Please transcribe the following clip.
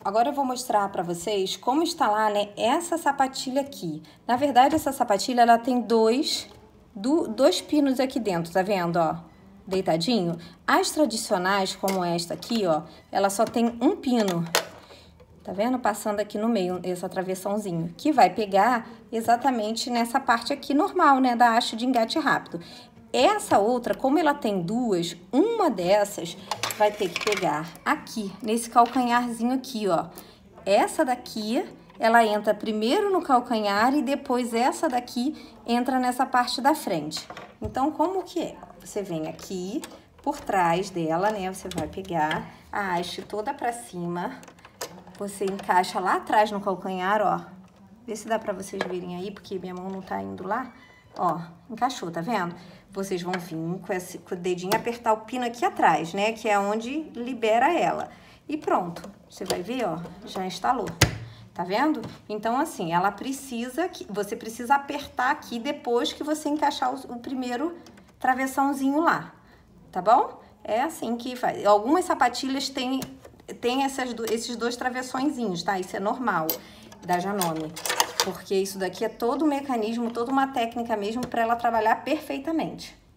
agora eu vou mostrar para vocês como instalar, né, essa sapatilha aqui. Na verdade, essa sapatilha, ela tem dois pinos aqui dentro, tá vendo, ó? Deitadinho. As tradicionais, como esta aqui, ó, ela só tem um pino. Tá vendo? Passando aqui no meio, essa travessãozinha, que vai pegar exatamente nessa parte aqui normal, né, da haste de engate rápido. Essa outra, como ela tem duas, uma dessas vai ter que pegar aqui, nesse calcanharzinho aqui, ó. Essa daqui, ela entra primeiro no calcanhar e depois essa daqui entra nessa parte da frente. Então, como que é? Você vem aqui, por trás dela, né, você vai pegar a haste toda pra cima. Você encaixa lá atrás no calcanhar, ó. Vê se dá pra vocês verem aí, porque minha mão não tá indo lá. Ó, encaixou, tá vendo? Vocês vão vir com o dedinho apertar o pino aqui atrás, né? Que é onde libera ela. E pronto. Você vai ver, ó, já instalou. Tá vendo? Então, assim, ela precisa... Você precisa apertar aqui depois que você encaixar o primeiro travessãozinho lá. Tá bom? É assim que faz. Algumas sapatilhas têm esses dois travessõezinhos, tá? Isso é normal da Janome, porque isso daqui é todo um mecanismo, toda uma técnica mesmo para ela trabalhar perfeitamente.